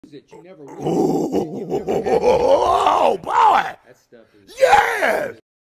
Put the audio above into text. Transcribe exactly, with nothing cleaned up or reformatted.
it. You never will. Oh, boy! That stuff is. Yes!